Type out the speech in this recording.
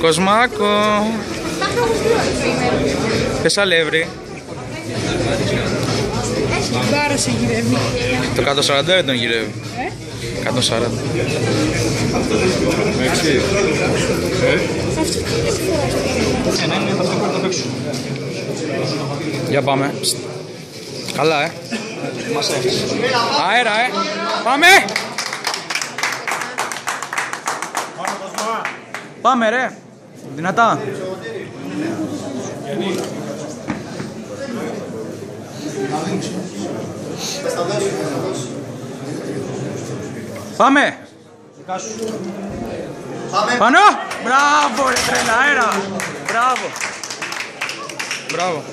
Κοσμάκο. Πες αλεύρι. Μπάρα σε γυρεύει. Το 140 δεν τον γυρεύει. 140. Εντάξει. Για πάμε. Καλά, αέρα, Πάμε! Πάμε, ρε. Δυνατά. Πάμε! Πάνω! Μπράβο, ρε τρέλα, αέρα! Μπράβο! Μπράβο!